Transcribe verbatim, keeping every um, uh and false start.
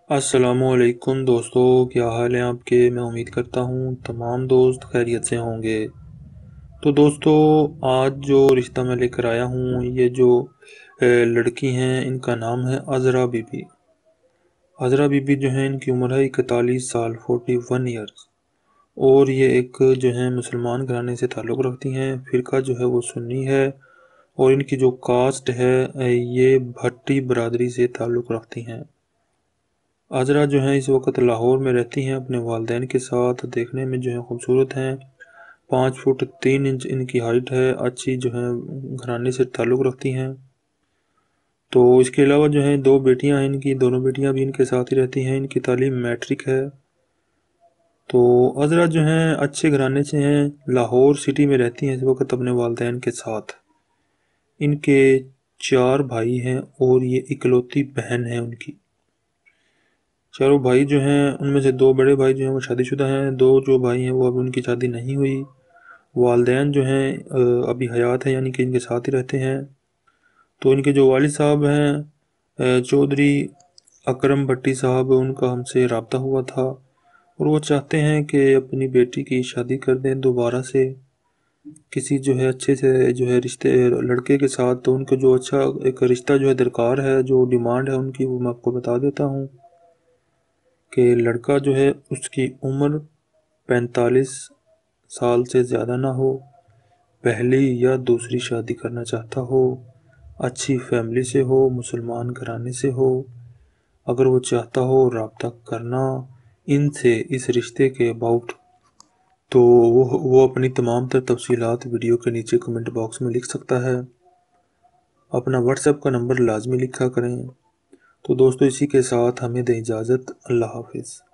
السلام علیکم دوستو، کیا حال ہیں آپ کے؟ میں امید کرتا ہوں تمام دوست خیریت سے ہوں گے۔ تو دوستو، آج جو رشتہ میں لے کر آیا ہوں، یہ جو اے، لڑکی ہیں، ان کا نام ہے عذرا بی بی۔ عذرا بی بی جو ہیں، ان کی عمر ہے اکتالیس سال، فورٹی ون ایئرس، اور یہ ایک جو ہیں مسلمان گھرانے سے تعلق رکھتی ہیں۔ فرقہ جو ہے وہ سنی ہے، اور ان کی جو کاسٹ ہے اے، یہ بھٹی برادری سے تعلق رکھتی ہیں۔ عذرا جو ہیں اس وقت لاہور میں رہتی ہیں اپنے والدین کے ساتھ۔ دیکھنے میں جو ہیں خوبصورت ہیں، پانچ فٹ تین انچ ان کی ہائٹ ہے، اچھی جو ہیں گھرانے سے تعلق رکھتی ہیں۔ تو اس کے علاوہ جو ہیں دو بیٹیاں ہیں ان کی، دونوں بیٹیاں بھی ان کے ساتھ ہی رہتی ہیں۔ ان کی تعلیم میٹرک ہے۔ تو عذرا جو ہیں اچھے گھرانے سے ہیں، لاہور سٹی میں رہتی ہیں اس وقت اپنے والدین کے ساتھ۔ ان کے چار بھائی ہیں اور یہ اکلوتی بہن ہے ان کی۔ چاروں بھائی جو ہیں ان میں سے دو بڑے بھائی جو ہیں وہ شادی شدہ ہیں، دو جو بھائی ہیں وہ اب ان کی شادی نہیں ہوئی۔ والدین جو ہیں آ، ابھی حیات ہیں، یعنی کہ ان کے ساتھ ہی رہتے ہیں۔ تو ان کے جو والد صاحب ہیں آ، چودھری اکرم بھٹی صاحب، ان کا ہم سے رابطہ ہوا تھا، اور وہ چاہتے ہیں کہ اپنی بیٹی کی شادی کر دیں دوبارہ سے کسی جو ہے اچھے سے جو ہے رشتے لڑکے کے ساتھ۔ تو ان کو جو اچھا ایک رشتہ جو ہے درکار ہے، جو ڈیمانڈ ہے ان کی، وہ میں آپ کو بتا دیتا ہوں کہ لڑکا جو ہے اس کی عمر پینتالیس سال سے زیادہ نہ ہو، پہلی یا دوسری شادی کرنا چاہتا ہو، اچھی فیملی سے ہو، مسلمان گھرانے سے ہو۔ اگر وہ چاہتا ہو رابطہ کرنا ان سے اس رشتے کے اباؤٹ، تو وہ وہ اپنی تمام تر تفصیلات ویڈیو کے نیچے کمنٹ باکس میں لکھ سکتا ہے۔ اپنا واٹس ایپ کا نمبر لازمی لکھا کریں۔ تو دوستو، اسی کے ساتھ ہمیں دیں اجازت۔ اللہ حافظ۔